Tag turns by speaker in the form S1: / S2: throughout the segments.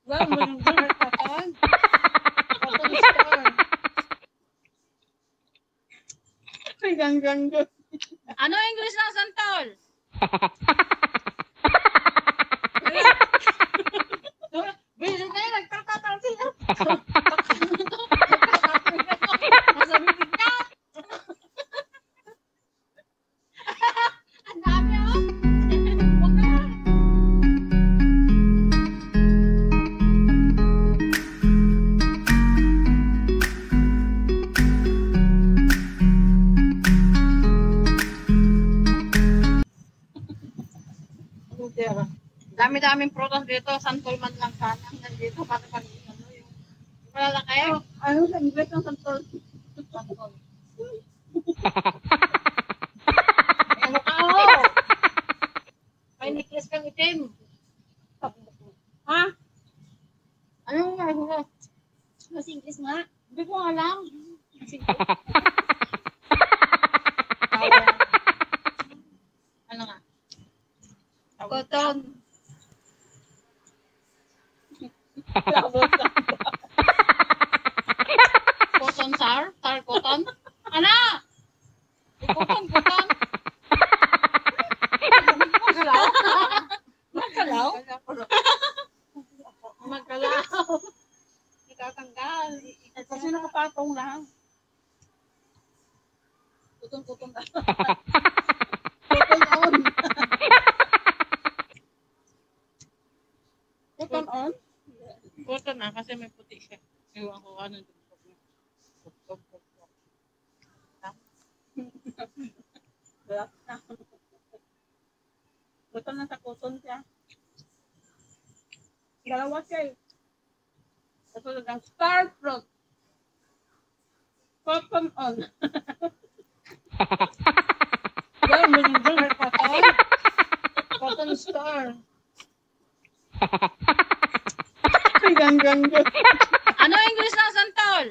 S1: Well, menunjukkan katakan. Cotton star. Ganggang.
S2: Ano English ng santol?
S1: Bilang kayo, nagkakatal sila.
S2: Nasa bibig niya. Ang dami oh. Huwag na. Dami-daming prutas dito. Santol man lang sana. Nandito para pag ano yung wala lang kayo.
S1: Ano sa English ng santol?
S2: Santol. Ano ka oh? May necklace kang itim.
S1: Ha?
S2: Ano nga? Mas English nga.
S1: Hindi ko alam.
S2: Ano nga? Cotton. Cotton sar? Sar cotton? Ano? Cotton, cotton. Magalaw? Magalaw? Magalaw. Nakatanggal.
S1: Kasi nakapatong lang.
S2: Cotton ka.
S1: Cotton on. Cotton on?
S2: Cotton na kasi may puti siya. Ewan ko ano dun.
S1: Black na. Cotton na sa cotton siya. Dalawa siya eh. Ito lang star fruit. Cotton on.
S2: Well, menunjukkan katakan. Cotton star.
S1: Ganggang.
S2: Ano English ng santol?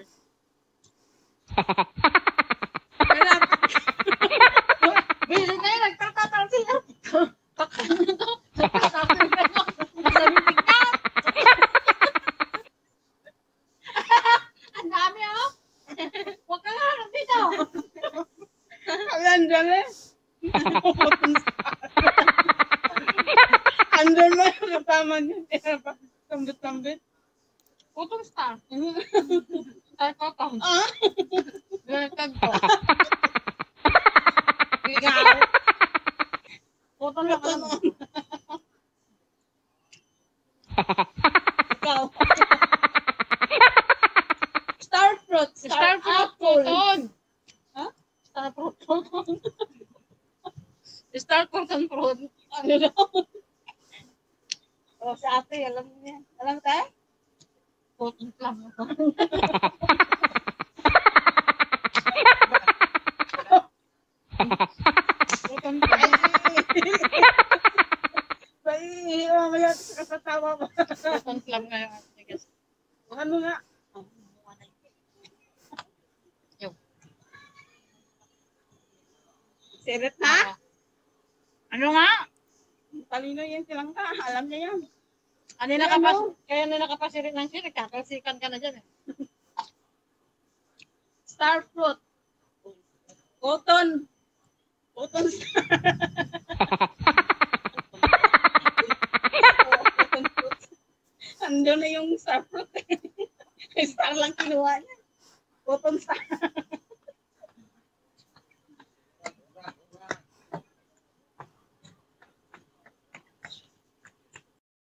S1: Bilang kayo, nagkakatal sila.
S2: Nasa bibig niya. Ang dami oh. Huwag ka nga dito.
S1: Ayan, dyan eh. Andun mo yung kasama niya. Tambit-tambit.
S2: Cotton star. Star cotton.
S1: Ah?
S2: Ganyan ko. Ikaw. Cotton na
S1: Cotton
S2: ka.
S1: on. Ikaw. Star fruit.
S2: Star fruit
S1: apple.
S2: cotton.
S1: Ha?
S2: Star fruit cotton. Star cotton fruit.
S1: Ano daw? O, si ate, alam niya. Alam tayo?
S2: Cotton lang.
S1: Cotton pie. Bye. Mamaya sa kasatawa mo.
S2: Cotton plum ngayon. I guess.
S1: Ano nga?
S2: Yung.
S1: Sirit na?
S2: Ano nga?
S1: Talino yan silang ka. Alam niya yan.
S2: Kanina ka pa, kaya nila kapasirit ng sirit, kakalsikan ka na dyan eh.
S1: Star fruit. Cotton. Cotton star. Cotton fruit. Andun na yung star fruit. Star lang kinuha niya. Cotton star.